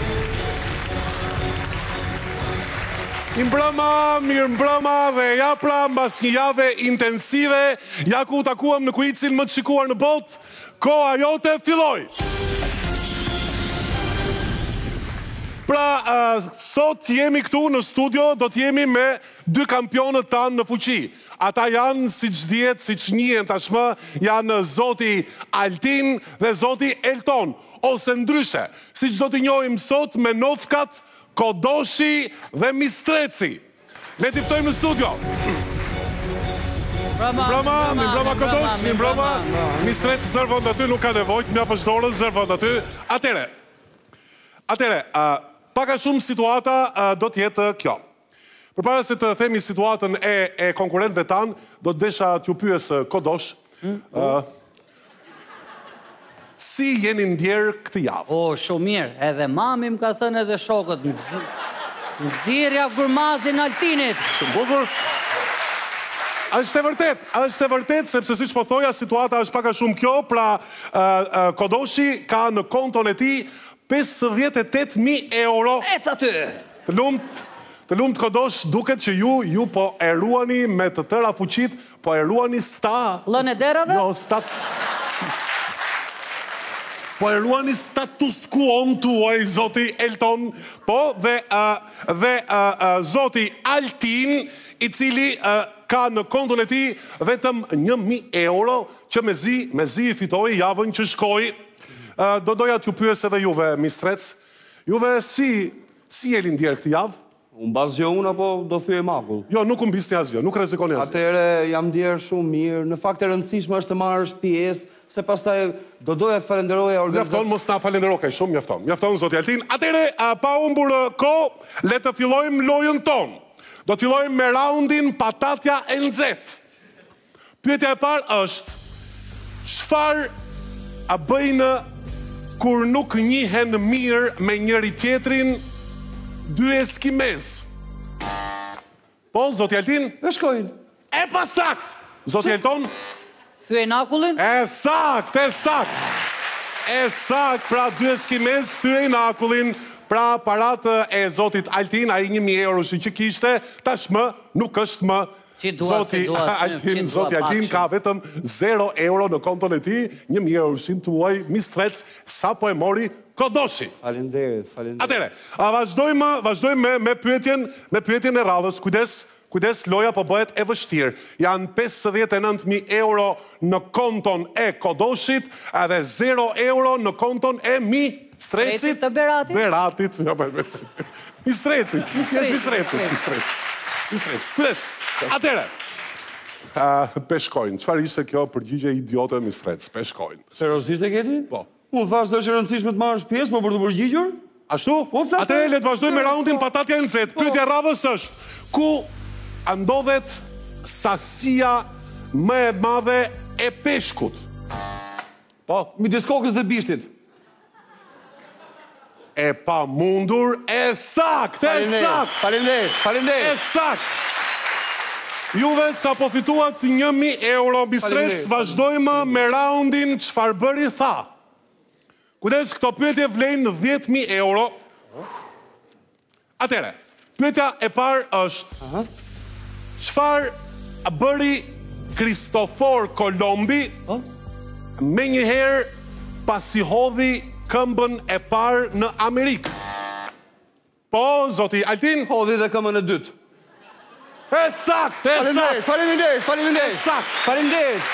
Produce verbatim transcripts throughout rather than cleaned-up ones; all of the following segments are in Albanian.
Mbrëma, mirë mbrëma dhe ja pra mbas një jave intensive, ja ku takuam në kuicin më të shikuar në botë, koha jote filloi. Pra, uh, sot jemi këtu në studio, do t'jemi me dy kampionët tanë në fuqi. Ata janë, si që djetë, si që njihen tashmë, janë zoti Altin dhe zoti Elton, ose ndryshe, si që do t'i njohim sot me nofkat Kodoshi dhe Mistreci. Le t'i ftojmë në studio. Brama, Brama, mi brama Kodosh, mi brama Mistreci, zërvon aty, nuk ka nevojt, mja pështorën, zërvon aty. Atere, atere, uh, paka shumë situata uh, do t'jetë kjo. Përpara se të themi situatën e, e konkurentëve tanë, do t'desha t'ju pyes Kodosh. Uh, si jeni ndjerë këtë javë? O, shumë mirë, edhe mami më ka thënë edhe shokët, nxirja gurmazin Altinit. Shumë bukur. Është e vërtet, është e vërtet, sepse si që po thoja, situata është paka shumë kjo, pra uh, uh, Kodoshi ka në konton e ti pesëdhjetë e tetë mijë euro. Ec aty! Të lumt, të lumt Kodosh, duket që ju, ju po e ruani me të tëra fuqit, po e ruani sta... Lën e derave? Jo, stat... Po e ruani status quo-n tuaj, zoti Elton, po dhe, uh, dhe uh, uh, zoti Altin, i cili uh, ka në konton e ti vetëm një mijë euro, që me zi, me zi i fitoi javën që shkoi. Uh, do doja t'ju pyes edhe juve, Mistrec. Juve si, si jeni ndjerë këtë javë? Unë basë gjë unë, apo do thyej makull? Jo, nuk unë bisni asgjë, nuk rezikoni asgjë. Atere jam ndjerë shumë mirë, në fakt e rëndësishme është të marrësh pjesë, se pastaj do doja të falenderoja organizatorët. Mjafton, mos ta falendero kaj shumë, mjafton. Mjafton, zoti Altin. Atere, pa humbur ko, le të fillojmë lojën tonë. Do të fillojmë me raundin patatja e nxehtë. Pyetja e parë është, çfarë a bëjnë kur nuk njihen mirë me njëri tjetrin dy eskimez? Po, zoti Altin? Peshkojnë. E pa sakt! Zoti Elton? Thyej nakullin? E sakt, e sakt. E sakt, pra dy eskimez thyej nakullin, pra paratë e zotit Altin, a i një mijë euro shi që kishte, tashmë nuk është më zoti Altin. Zoti Altin ka vetëm zero euro në konton e ti, një mijë euro shi të uaj, Mistrec, sa po e mori Kodoshi. Falenderit, falenderit. Atere, vazhdojmë, vazhdojmë me, me, pyetjen, me pyetjen e radhës, kujdes, Kujdes, loja po bëhet e vështirë. Janë pesëdhjetë e nëntë mijë euro në konton e Kodoshit, edhe zero euro në konton e Mistrecit. Të Beratit? Beratit. Mistrecit. Mistrecit. Mistrecit. Kujdes, atere. Peshkojnë. Qëfar ishte kjo përgjigje idiote Mistrec? Peshkojnë. Seriozisht e keti? Po. U thash të është rëndësishme të marrësh pjesë, më për të përgjigjur? Ashtu? Atere, le të vazhdojmë me raundin patatja e nxehtë. Pyetja radhës është, ku ndodhet sasia më e madhe e peshkut? Po? Midis kokës dhe bishtit. E pa mundur, e sakt, e sakt! Falenderit, falenderit. E sakt! Juve sa po fituat një mijë euro, Mistrec, vazhdojmë me raundin çfarë bëri tha. Kujdes, këto pyetje vlejnë dhjetë mijë euro. Atere, pyetja e parë është, çfarë bëri Kristofor Kolombi me njëherë pasi hodhi këmbën e parë në Amerikë? Po, zoti Altin? Hodhi dhe këmbën e dytë. E sakt, e sakt! Faleminderit, faleminderit. E sakt! Faleminderit.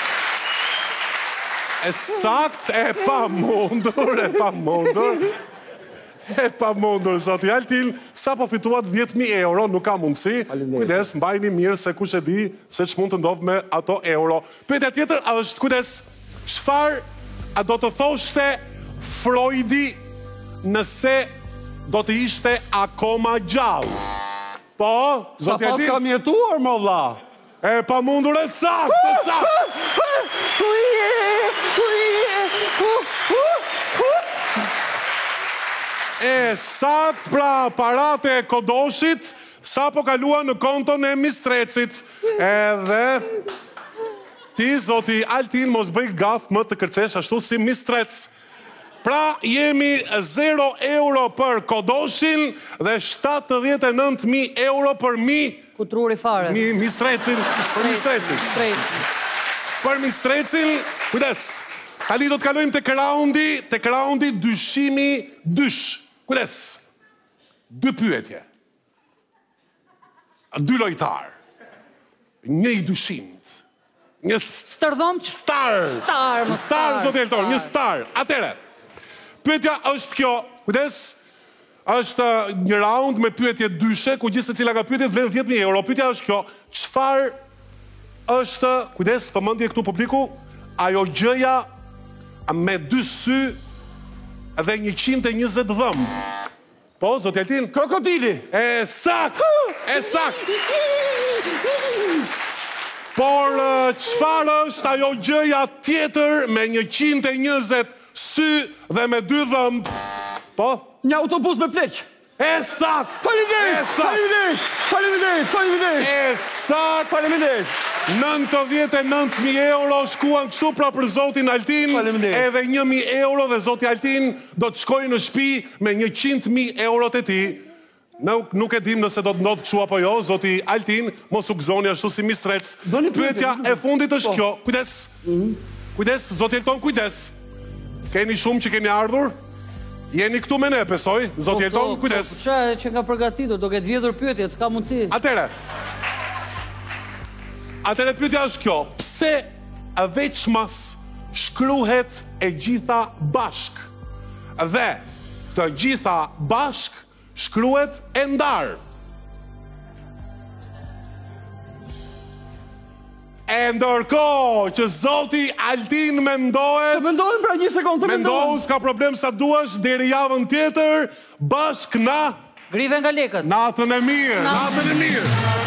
E sakt, e pa mundur, e pa mundur. E pa mundur, zoti Altin, sa po fituat dhjetë mijë euro, nuk ka mundësi. Kujdes, mbajni mirë se kush e di se që mund të ndodhë me ato euro. Pyetja tjetër është, kujdes, çfarë a do të thoshte Freudi nëse do të ishte akoma gjallë? Po, zoti Altin? Sa pas kam jetuar, më vlla. E pa mundur, e sakt, e sakt! E sakt, pra parate e Kodoshit, sa po kalua në konton e Mistrecit. Edhe ti, zoti Altin, mos bëj gaf më të kërcesh ashtu si Mistrec. Pra jemi zero euro për Kodoshin dhe shtatëdhjetë e nëntë mijë euro për mi... Ku truri fare. Mi, mi strecin, për mi strecin. Strecin. Për mi strecin, kujdes. Tali do të kalojmë të raundi, të raundi dyshimi dysh. Kujdes. Dy pyetje. Dy lojtar. Një i dyshimit. Një Stërdhom që... star. Star, më Star, star, zotë Elton, një star. Atere, pyetja është kjo, kujdes, është një raund me pyetje dyshe, ku gjithë se cila ka pyetje vlen dhjetë mijë euro. Pyetja është kjo, çfarë është, kujdes, vëmendje këtu publiku, ajo gjëja me dy sy dhe njëqind e njëzet dhëmb. Po, zotë Eltin? Krokodili! E sak! E sak! Por çfarë është ajo gjëja tjetër me njëqind e njëzet sy dhe me dy dhëmb? Po? Një autobus me pleq! E sak! Faleminderit! E sak! Faleminderit! Faleminderit! Faleminderit! E sak! Faleminderit! nëntëdhjetë e nëntë mijë euro shkuan kështu pra për zotin Altin, Faleminderit. edhe një mijë euro dhe zoti Altin do të shkojë në shtëpi me njëqind mijë eurot e tij. Nuk, nuk e dim nëse do të ndodhë kështu apo jo, zoti Altin, mos u gëzoni ashtu si mistrec. Doni pyetje, Pyetja doni e fundit është Po. kjo. Kujdes. Kujdes, zoti Elton, kujdes. Keni shumë që keni ardhur? Jeni këtu me ne, besoj. Zoti Elton, kujdes. Që që nga përgatitur, do ketë vjedhur pyetje, s'ka mundësi. Atere. Atere pyetja është kjo. Pse e veçmas shkruhet e gjitha bashk? Dhe të gjitha bashk shkruhet e ndar. E ndërkohë që zoti Altin mendohet, Të mendojmë pra një sekundë, të mendohu mendojmë. s'ka problem sa duash, deri javën tjetër, bashk na Grive nga lekët. natën e mirë, natën e mirë.